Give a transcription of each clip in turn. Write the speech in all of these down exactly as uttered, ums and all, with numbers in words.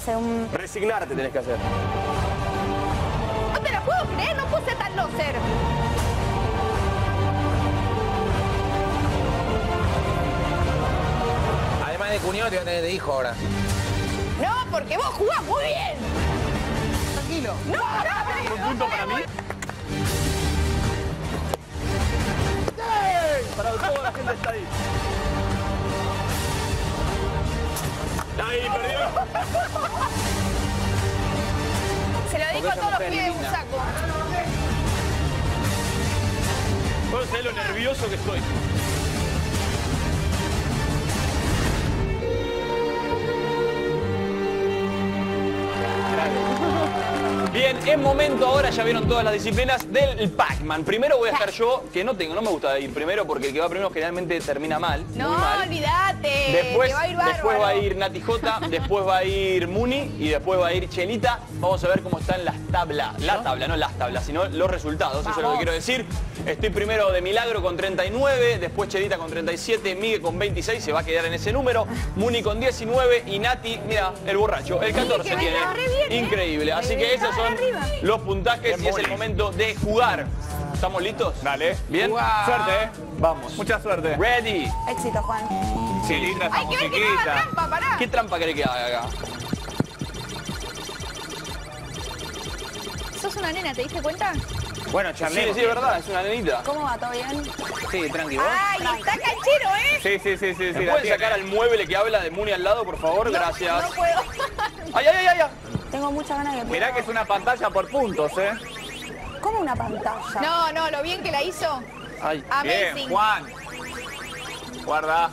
hacer un... Resignarte tenés que hacer. No te la puedo creer, no puse tan loser. Además de cuñado te voy a tener de hijo ahora. No, porque vos jugás muy bien. Tranquilo. No, no, ¿Un punto para mí? Para toda la gente está ahí. Ahí, perdió. Se lo dijo a todos los pies de un saco. Puedo saber lo nervioso que estoy. Bien, es momento ahora, ya vieron todas las disciplinas, del Pac-Man. Primero voy a estar yo, que no tengo, no me gusta ir primero porque el que va primero generalmente termina mal. No, muy mal. olvídate. Después, te va a ir después va a bárbaro. ir Nati J, después va a ir Muni y después va a ir Chelita. Vamos a ver cómo están las tablas. La tabla, no las tablas, sino los resultados. Eso es lo que quiero decir. Estoy primero de Milagro con treinta y nueve, después Chelita con treinta y siete, Miguel con veintiséis, se va a quedar en ese número. Muni con diecinueve y Nati, mira, el borracho, el catorce que tiene. venga re bien, ¿eh? Increíble. Así que esos son los puntajes y es el momento de jugar. ¿Estamos listos? Dale. ¿Bien? Jugar. Suerte, ¿eh? Vamos. Mucha suerte. Ready. Éxito, Juan. Sí, linda esa Hay que ver que no haga musiquita. trampa, pará. ¿Qué trampa querés que haga acá? Sos una nena, ¿te diste cuenta? Bueno, Sí, charlemos. sí, es verdad, es una nenita. ¿Cómo va? ¿Todo bien? Sí, tranqui, ¿vos? Ay, está canchero, ¿eh? Sí, sí, sí, sí. ¿Me sí, la pueden tiene. sacar al mueble que habla de Muni al lado, por favor? Gracias. No puedo. ¡Ay, ay, ay, ay! Tengo muchas ganas de... Mirá que es una pantalla por puntos, ¿eh? ¿Cómo una pantalla? No, no, lo bien que la hizo. Ay, Bien, Amazing. Juan. Guarda.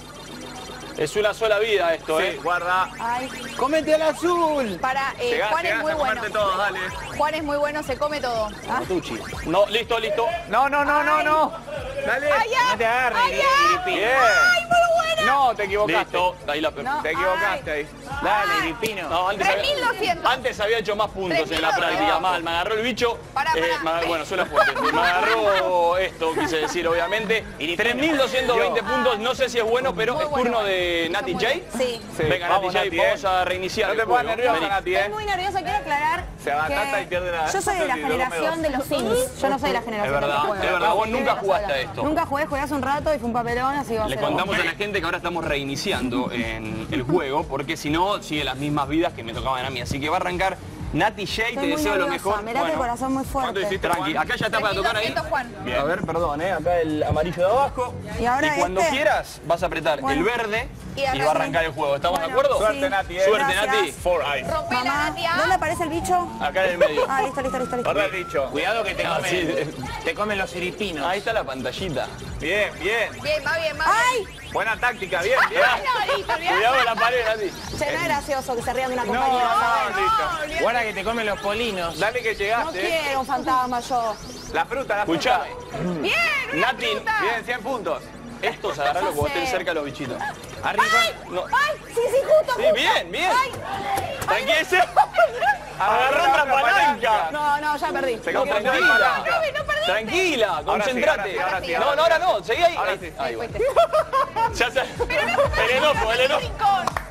es una sola vida esto, Sí, ¿eh? guarda. Ay, ¡Cómete al azul! Para, eh, Llegás, Juan es llegás muy a bueno. comerte todo, dale. Juan es muy bueno, se come todo. Como Tucci. No, listo, listo. No, no, no, no, no. Dale. ¡Ay, ya! No te agarres, ¡Ay, ya! Gripino. Bien. ¡Ay, muy buena! No, te equivocaste. Listo, ahí la perdí. No. Te equivocaste ahí. Dale, Gripino. No, antes tres mil doscientos. había, antes había hecho más puntos en la tres mil práctica. doscientos. Mal, me agarró el bicho. Pará, eh, pará. me agarró- bueno, suena fuerte. Me agarró esto, quise decir, obviamente. tres mil doscientos veinte puntos. No sé si es bueno, pero Muy es bueno. turno de Nati J. sí. Sí, Venga, vamos, Nati J, Nati, vamos eh. a reiniciar No el te pongas juego. nerviosa, Vení. Nati, Estoy ¿eh? muy nerviosa, quiero aclarar Se abatata que y pierde la- yo soy de la y luego me generación dos. de los Sims. Yo no soy de la generación Es de verdad, los juegos. es verdad, vos Soy de nunca la jugaste sola. a esto. Nunca jugué, jugué hace un rato y fue un papelón, así va a Le ser contamos ahora. a la gente que ahora estamos reiniciando en el juego, porque si no, sigue las mismas vidas que me tocaban a mí. Así que va a arrancar Nati J, te Estoy muy deseo lo nerviosa, mejor. mirá que el corazón muy ¿Cuánto fuerte. hiciste, Tranqui, Juan? acá ya está para tocar ahí. tres mil doscientos, Juan. Bien. A ver, perdón, ¿eh? Acá el amarillo de abajo. Y ahora cuando este. quieras vas a apretar Bueno. el verde Y y, va a arranca. arrancar el juego. ¿Estamos Bueno, de acuerdo? Suerte, sí. Nati, ¿eh? Suerte, Gracias. Nati. Four eyes. Rompela, Mamá, Natia. ¿dónde aparece el bicho? Acá en el medio. Ah, listo, listo, listo, listo. Guarda el bicho. Cuidado que te Ah, comen, sí. te comen los siripinos. Ahí está la pantallita. Bien, bien. Bien, va bien, va ¡Ay! Buena táctica, bien, bien. bien. No, listo, bien. Cuidado con la pared, Nati. Che, no es gracioso que se rían de una No, compañera. ¿sabes? no, listo. Guarda que te comen los polinos. Dale que No llegaste. ¿eh? quiero un fantasma yo. La fruta, la fruta. Escuchame. Bien, una Nati, fruta. Bien, cien puntos. estos agarralo cuando estén sé. cerca los bichitos. Arriba. No. ¡Ay! Sí, sí, justo, Sí, justo. bien, bien. ¡Ay! Tranquila. Agarró otra palanca. No, no, ya perdí. Se No, confundió de tranquila. palanca. No perdiste. Tranquila, Ahora sí, concentrate. ahora sí, ahora sí, no, ahora no, ahora no, seguí ahí. Ahora ahí, sí. ahí va. Fuiste. Ya se... El enojo, el enojo. Rincón.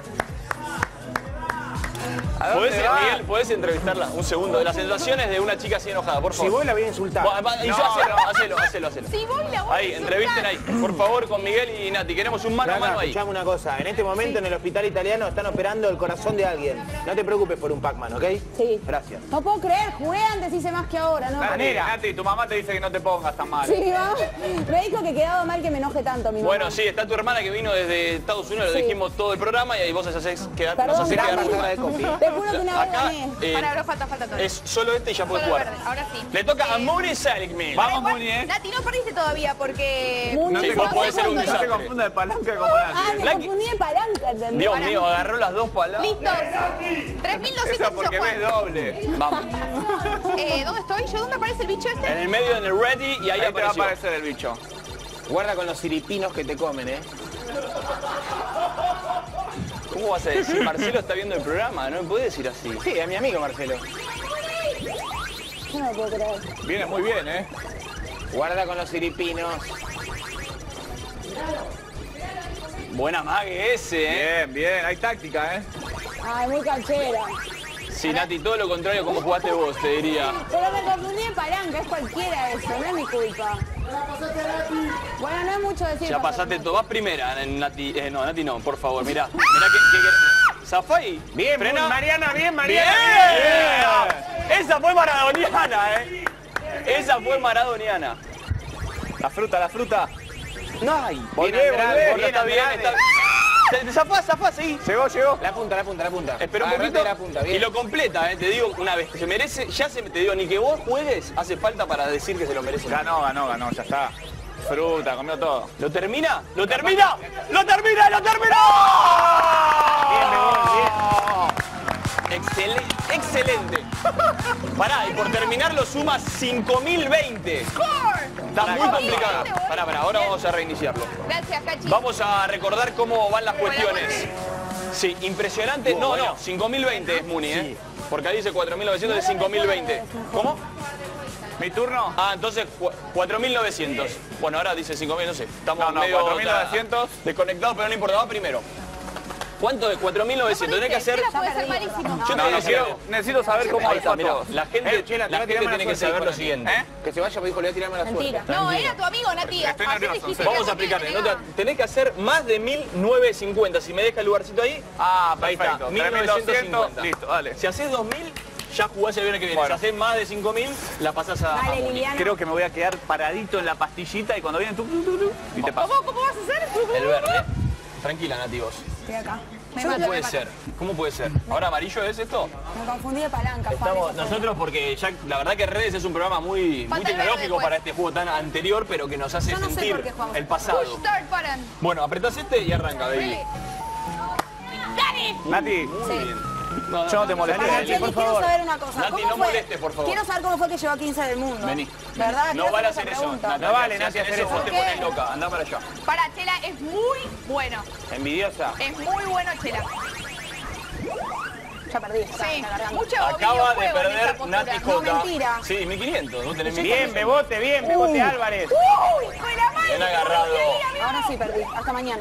¿A dónde ¿Podés, va? Miguel, ¿podés entrevistarla? Un segundo. Las sensaciones de una chica así enojada, por Si favor. voy la voy a insultar. Va- va- y yo, No, hacelo, no. hacelo, hacelo, hacelo. Si voy, la voy a Ahí, insultar. entrevisten ahí. Por favor, con Miguel y Nati. Queremos un mano a Flaca, mano ahí. escuchame una cosa. En este momento en el hospital italiano están operando el corazón de alguien. No te preocupes por un Pac-Man, ¿ok? Sí. Gracias. No puedo creer, jugué antes, hice más que ahora, ¿no? Nati, Nati, tu mamá te dice que no te pongas tan mal. Sí, va. Me dijo que quedaba mal que me enoje tanto, mi mamá. Bueno, sí, está tu hermana que vino desde Estados Unidos, lo Sí. dijimos todo el programa y ahí vos haces quedar, nos Perdón, haces quedar Gaby. mal. de copy. Te juro que una vez Acá gané. eh, Para, ahora falta, falta todo. es solo este y ya puedes Solo jugar. verde, ahora sí. Le toca a Eh, Moni Seligman. Vamos, Igual, Muni, ¿eh? Nati, no perdiste todavía porque... Muni, No Sí, te vos no podés sé ser un cuándo- No se desastre. confunda de palanca como Ah, Nati. me La- confundí de palanca, ¿entendés? Dios mío, agarró las dos palabras. Listos. tres mil doscientos Esa porque ves Juan. doble. Vamos. Eh, ¿Dónde estoy yo? ¿Dónde aparece el bicho En este? el medio, en el ready, y ahí, Ahí te va a apareció. aparecer el bicho. Guarda con los siripinos que te comen, ¿eh? ¿Cómo vas a decir? Marcelo está viendo el programa, no me puede decir así. Sí, es mi amigo Marcelo. Yo no lo puedo creer. Viene muy bien, ¿eh? Guarda con los siripinos. Buena mague ese, ¿eh? Bien, bien. Hay táctica, ¿eh? Ay, muy canchera. Sí, Nati, todo lo contrario como jugaste vos, te diría. Pero me confundí de palanca, es cualquiera eso, no es mi culpa. Bueno, no es mucho decir. Ya pasaste todo. Vas primera, Nati. Eh, no, Nati no, por favor, mirá. Mirá que... que, que... Zafai. Bien, frena. muy Mariana, bien, Mariana. Bien. Bien. Esa fue maradoniana, eh. Esa fue maradoniana. La fruta, la fruta. No, ay. Volvé, Bien, volvé, volvé, bien, está bien, Andrade. está bien. Zafá, zafá, sí. Llegó, llegó. La punta, la punta, la punta. Espera un Agarrate poquito la punta, bien. y lo completa, eh. Te digo una vez que se merece, ya se te digo, ni que vos juegues, hace falta para decir que se lo merece. Ganó, ganó, ganó, ya está. Fruta, comió todo. ¿Lo termina? ¿Lo termina? ¡Lo termina! ¡Lo terminó! Bien, Bebón, bien. Excelente, excelente. Pará, y por terminarlo suma cinco mil veinte. Está muy complicado. Pará, pará, ahora vamos a reiniciarlo. Gracias, Cachi. Vamos a recordar cómo van las cuestiones. Sí, impresionante. No, no, cinco mil veinte es Muni, ¿eh? Porque ahí dice cuatro mil novecientos de cinco mil veinte. ¿Cómo? ¿Mi turno? Ah, entonces cuatro mil novecientos. Bueno, ahora dice cinco mil, no sé. Estamos No, no, medio cuatro mil novecientos. desconectados, pero no importa. Va primero. ¿Cuánto es? cuatro mil novecientos. Tenés que hacer... Chela puede ser malísimo. Yo te No, voy a no, decir quiero, algo. necesito saber cómo Ahí le está, fue a mirá, todos. la gente, Eh, Chela, te la voy a gente tirar mala tiene que suerte, saber lo hijo. siguiente. ¿Eh? Que se vaya, me dijo, le voy a tirar mala suerte. Mentira. No, era tu amigo, Nati. Estoy Ayer nervioso, dijiste sí. que Vamos a no te aplicarle. No negaba. te- tenés que hacer más de mil novecientos cincuenta. Si me deja el lugarcito ahí. Ah, Ahí está, perfecto. mil tres mil novecientos doscientos, cincuenta. listo, dale. Si haces dos mil, ya jugás el viernes que viene. Bueno. Si haces más de cinco mil, la pasás a... a Dale, Moni. Liliana. Creo que me voy a quedar paradito en la pastillita y cuando viene tú, tú, tú, tú, y te paso. ¿Cómo, cómo vas a hacer? El verde. Tranquila, Nati, vos. Estoy acá. Me ¿Cómo mato, puede me mato. ser? ¿Cómo puede ser? ¿Ahora amarillo es esto? Me confundí de palanca, Juan, Estamos eso fue. nosotros porque ya la verdad que Redes es un programa muy, muy Falta el tecnológico verde, pues. para este juego tan anterior, pero que nos hace Yo no sé sentir por qué jugamos. el pasado. Push start button. Bueno, apretás este y arranca, baby. Dale. Dale. Nati, Muy bien. No, yo no te molesté. Pará, Dale, Cheli, por quiero favor. saber una cosa. Nati, ¿Cómo no fue? molestes, por favor. Quiero saber cómo fue que llegó a quince del mundo. Vení. ¿Verdad? No Quiero vale hacer hacer esa eso. pregunta. No vale, si Nati, haces hacer eso. Vos te eso. pones loca, andá para allá. Para, Chela, es muy bueno. Envidiosa. Es muy bueno, Chela. Ya perdí. está, Sí, está cargando. mucho Acaba de videojuego en esa perder postura. Nati No, Jota. mentira. Sí, mil quinientos. ¿No tenés Bien, Bebote, bien, Bebote Álvarez. ¡Uy! Con la mano. Bien agarrado. Ahora sí perdí. Hasta mañana.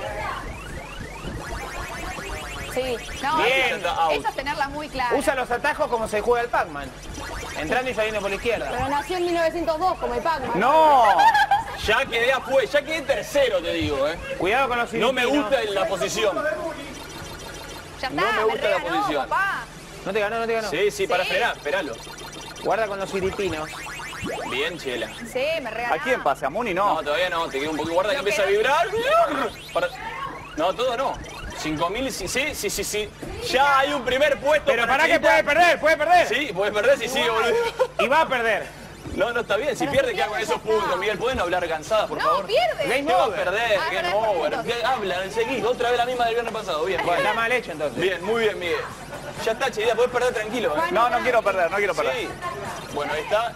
Sí. No, Bien. eso, eso es tenerla muy clara. Usa los atajos como se juega el Pac-Man. Entrando y saliendo por la izquierda. Pero nació en mil novecientos dos como el Pac-Man. ¡No! Ya quedé afuera, ya quedé tercero, te digo, ¿eh? Cuidado con los No me filipinos. gusta la posición. Ya está, no me gusta la reganó, posición. papá. No te ganó, no te ganó. Sí, sí, para Sí. frenar, esperalo. Guarda con los filipinos. Bien, Chela. Sí, me regaló. ¿A quién pase? ¿A Muni? No, No. todavía no, te queda un poco. Guarda que Lo empieza a que no- vibrar. Para- No, todo no. cinco mil, sí, sí, sí, sí, sí. Ya hay un primer puesto. Pero para que Chelita. puede perder, puede perder. Sí, puedes perder si sigue, boludo. Y va a perder. No, no está bien. Si Pero pierde, si ¿qué hago con pierde, esos ya está. puntos? Miguel, ¿pueden hablar cansadas, por No, favor? pierde. Game ¿Qué va a over. perder? Ah, Game perder por over. puntos. ¿Qué hablan? Seguís. Otra vez la misma del viernes pasado. Bien, Bueno, bueno. está mal hecho entonces. Bien, muy bien, Miguel. Ya está, Chelita, podés perder tranquilo. ¿eh? No, no quiero perder, no quiero perder. Sí. Bueno, ahí está.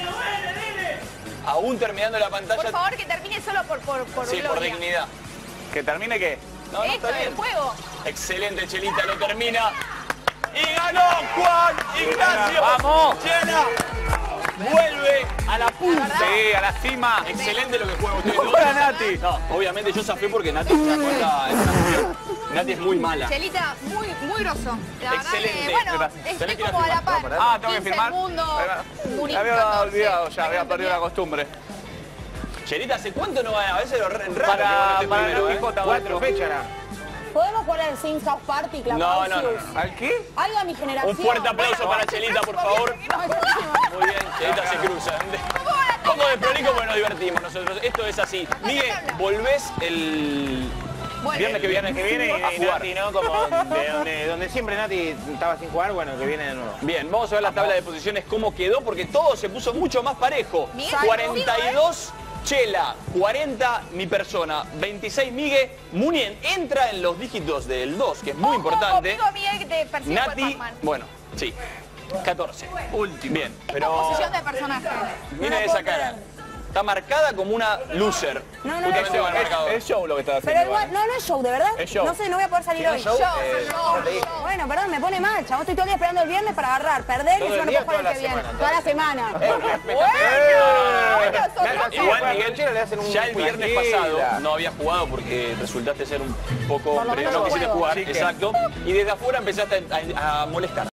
Aún terminando la pantalla. Por favor, que termine solo por, por, por Sí, por gloria. dignidad. ¿Que termine qué? No, no, Esto está es bien. el juego. Excelente, Chelita, lo termina. Y ganó Juan Ignacio. ¡Vamos! Chela vuelve a la punta. Sí, a la cima. Excelente lo que juega usted. Hola, Nati. No, obviamente yo zafé porque Nati ya cuenta esta cuestión. Nati es muy mala. Chelita, muy, muy grosso. La verdad Excelente, que, bueno, gracias. estoy Tenés que ir a como a la filmar. par. Ah, tengo que quince filmar. el mundo, Ahí va. Muni Me había catorce. olvidado ya, había Venga, perdido la bien. costumbre. Chelita, ¿hace cuánto no va? A veces lo re- raro Para- que vos no estés para primero, Luis ¿eh? Jota, Cuatro fechas era. ¿Podemos jugar al Sims House Party, No, no, no, no. ¿Al qué? Algo a mi generación. Un fuerte aplauso Bueno, para Chelita, por favor. no, es buenísimo. Muy bien, Chelita se cruza. Poco de prolijo porque nos divertimos nosotros. Esto es así. Miguel, volvés el Bueno, viernes que viene. Que viene a y jugar. Nati, ¿no? Como de donde, donde siempre Nati estaba sin jugar, bueno, que viene de nuevo. Bien, vamos a ver la tabla de posiciones cómo quedó porque todo se puso mucho más parejo. Miguel, cuarenta y dos Chela, cuarenta mi persona, veintiséis Miguel. Munien entra en los dígitos del dos, que es muy importante. Conmigo, Miguel, que te persigue por Nati, Pac-Man. bueno, sí, catorce. Último. Bien, En pero composición de personaje. mira esa cara. está marcada como una loser. No, no, no, Justamente no, con el marcador. Es show lo que estás Pero haciendo. igual, no, no es show, ¿de verdad? Es show. No sé, no voy a poder salir hoy. show? Yo, Eh, yo, no te dije. yo. Bueno, perdón, me pone mal, chavos. Estoy todo el día esperando el viernes para agarrar, perder y ¿Todo encima el no día puedo o jugar el toda que la viene. semana? Toda la semana. Bueno, nosotros Igual, Bueno, Miguel, Chile le hacen un ya el viernes tranquila. pasado no había jugado porque resultaste ser un poco Por lo hombre, menos no no quisiste juego. jugar, Sí, que- exacto. Y desde afuera empezaste a, a- a molestar.